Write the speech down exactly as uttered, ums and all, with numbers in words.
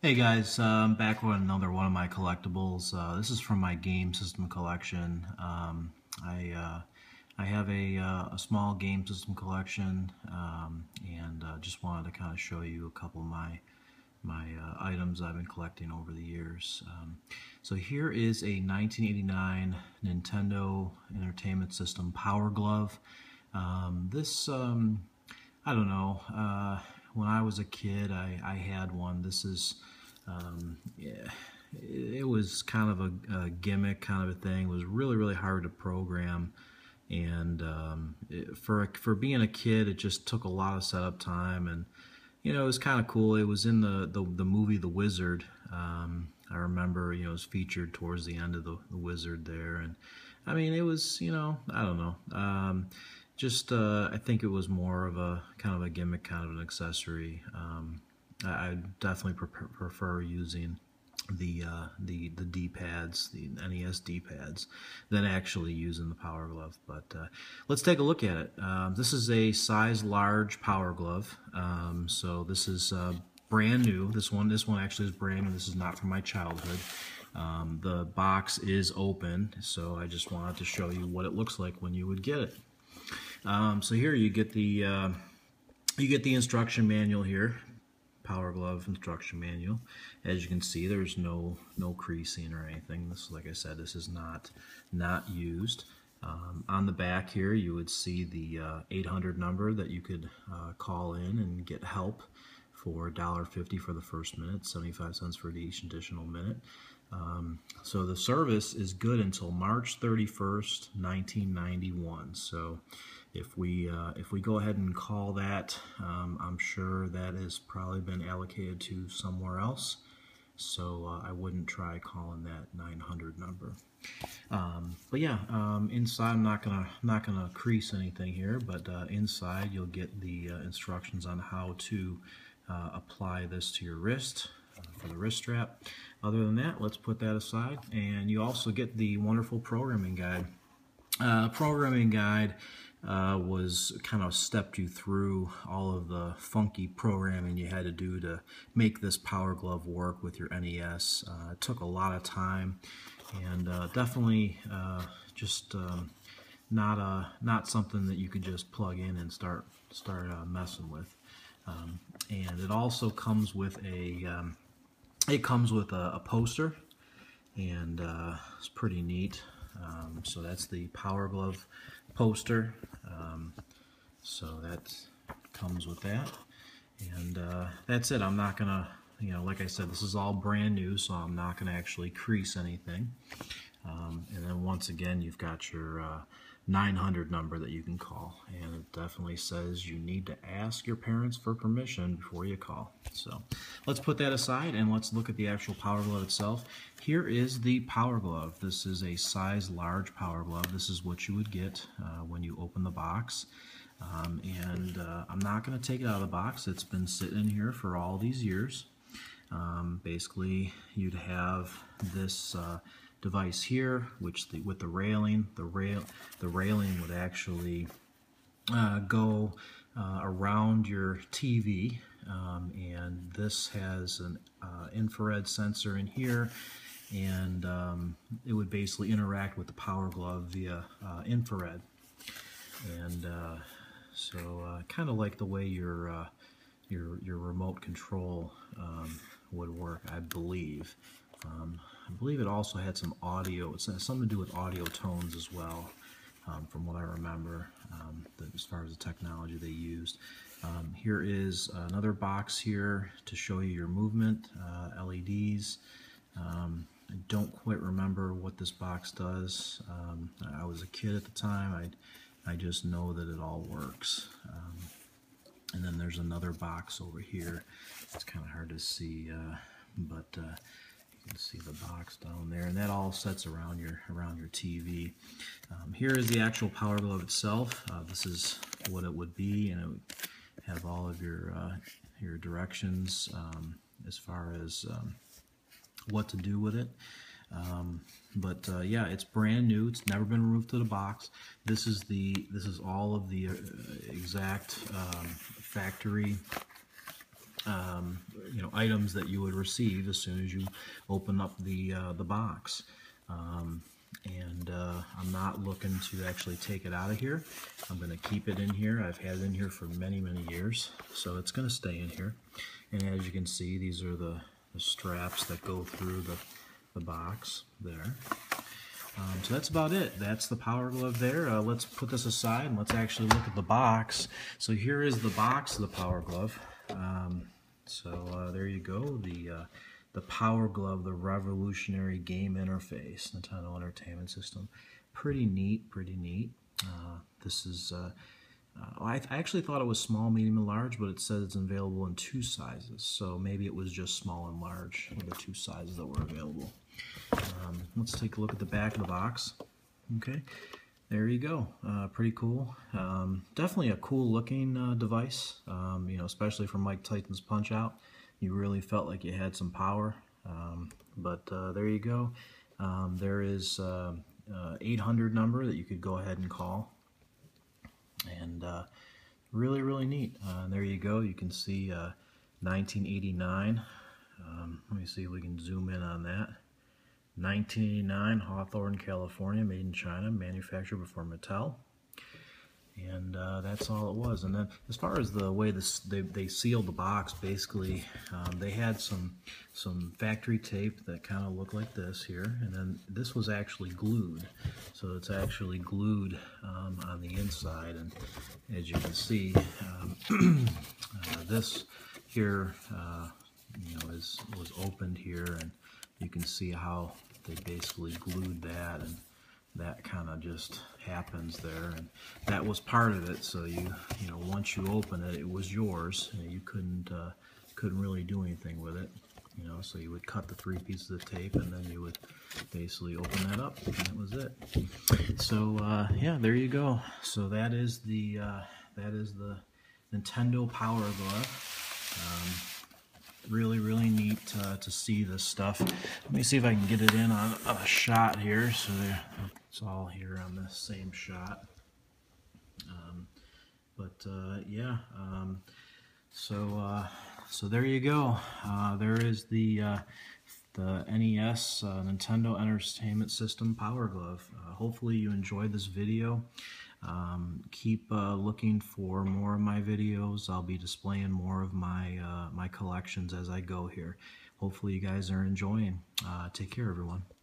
Hey guys, uh, I'm back with another one of my collectibles. Uh, this is from my game system collection. Um, I uh, I have a, uh, a small game system collection, um, and uh, just wanted to kind of show you a couple of my my uh, items I've been collecting over the years. Um, so here is a nineteen eighty-nine Nintendo Entertainment System Power Glove. Um, this um, I don't know. Uh, when I was a kid, I, I had one. This is, um, yeah, it, it was kind of a, a gimmick kind of a thing. It was really, really hard to program. And um, it, for, for being a kid, it just took a lot of setup time. And, you know, it was kind of cool. It was in the, the, the movie The Wizard. Um, I remember, you know, it was featured towards the end of the, the Wizard there. And, I mean, it was, you know, I don't know. Um, Just, uh, I think it was more of a kind of a gimmick, kind of an accessory. Um, I, I definitely pre prefer using the uh, the the D-pads, the N E S D-pads, than actually using the Power Glove. But uh, let's take a look at it. Um, this is a size large Power Glove. Um, so this is uh, brand new. This one, this one actually is brand new. This is not from my childhood. Um, the box is open, so I just wanted to show you what it looks like when you would get it. Um, so here you get the uh, you get the instruction manual here, Power Glove instruction manual. As you can see, there's no no creasing or anything. This, like I said, this is not not used. Um, on the back here, you would see the uh, eight hundred number that you could uh, call in and get help for a dollar fifty for the first minute, seventy-five cents for each additional minute. Um, so the service is good until March thirty-first, nineteen ninety-one. So if we uh, if we go ahead and call that, um, I'm sure that has probably been allocated to somewhere else. So uh, I wouldn't try calling that nine hundred number. Um, but yeah, um, inside I'm not gonna not gonna crease anything here, but uh, inside you'll get the uh, instructions on how to uh, apply this to your wrist. For the wrist strap. Other than that, let's put that aside. And you also get the wonderful programming guide. Uh, programming guide uh, was kind of stepped you through all of the funky programming you had to do to make this Power Glove work with your N E S. Uh, it took a lot of time, and uh, definitely uh, just um, not a not something that you could just plug in and start start uh, messing with. Um, and it also comes with a um, it comes with a, a poster, and uh, it's pretty neat. Um, so that's the Power Glove poster. Um, so that comes with that, and uh, that's it. I'm not gonna, you know, like I said, this is all brand new, so I'm not gonna actually crease anything. Um, and then once again, you've got your uh, nine hundred number that you can call, and it definitely says you need to ask your parents for permission before you call. So let's put that aside and let's look at the actual Power Glove itself. Here is the Power Glove. This is a size large Power Glove. This is what you would get uh, when you open the box. Um, and uh, I'm not going to take it out of the box. It's been sitting in here for all these years. Um, basically, you'd have this uh, device here, which the, with the railing, the rail, the railing would actually uh, go uh, around your T V, um, and this has an uh, infrared sensor in here, and um, it would basically interact with the Power Glove via uh, infrared, and uh, so uh, kind of like the way your uh, your your remote control um, would work, I believe. Um, I believe it also had some audio. It has something to do with audio tones as well, um, from what I remember, um, the, as far as the technology they used. Um, here is another box here to show you your movement, uh, L E Ds. Um, I don't quite remember what this box does. Um, I was a kid at the time. I, I just know that it all works. Um, and then there's another box over here. It's kind of hard to see, uh, but uh, you can see the box down there, and that all sets around your around your T V. Um, here is the actual Power Glove itself. Uh, this is what it would be, and it would have all of your uh, your directions um, as far as um, what to do with it. Um, but uh, yeah, it's brand new. It's never been removed to the box. This is the this is all of the uh, exact um, factory um, you know, items that you would receive as soon as you open up the uh, the box. Um, and uh, I'm not looking to actually take it out of here. I'm going to keep it in here. I've had it in here for many, many years, so it's going to stay in here. And as you can see, these are the, the straps that go through the, the box there. Um, so that's about it. That's the Power Glove there. Uh, let's put this aside and let's actually look at the box. So here is the box of the Power Glove. Um, so uh, there you go. The uh, the Power Glove, the revolutionary game interface, Nintendo Entertainment System. Pretty neat, pretty neat. Uh, this is, uh, uh, I, I actually thought it was small, medium, and large, but it says it's available in two sizes. So maybe it was just small and large, the two sizes that were available. Um, let's take a look at the back of the box. Okay, there you go. Uh, pretty cool. Um, definitely a cool looking uh, device, um, you know, especially for Mike Tyson's Punch-Out. You really felt like you had some power, um, but uh, there you go. Um, there is uh, uh, eight hundred number that you could go ahead and call, and uh, really, really neat. Uh, there you go. You can see uh, nineteen eighty-nine. Um, let me see if we can zoom in on that. nineteen eighty-nine, Hawthorne, California, made in China, manufactured before Mattel. And uh, that's all it was. And then as far as the way this they, they sealed the box, basically um, they had some some factory tape that kind of looked like this here, and then this was actually glued. So it's actually glued um, on the inside, and as you can see, um, uh, this here uh, you know is was opened here, and you can see how they basically glued that, and that kind of just happens there, and that was part of it. So you you know once you open it, it was yours. You, know, you couldn't uh, couldn't really do anything with it. You know, so you would cut the three pieces of tape, and then you would basically open that up, and that was it. So uh, yeah, there you go. So that is the uh, that is the Nintendo Power Glove. Um, really, really neat uh, to see this stuff. Let me see if I can get it in on a shot here. So there, it's all here on the same shot. Um, but uh, yeah, um, so uh, so there you go. Uh, there is the uh, the N E S uh, Nintendo Entertainment System Power Glove. Uh, hopefully you enjoyed this video. Um, keep uh, looking for more of my videos. I'll be displaying more of my uh, my collections as I go here. Hopefully you guys are enjoying. Uh, take care, everyone.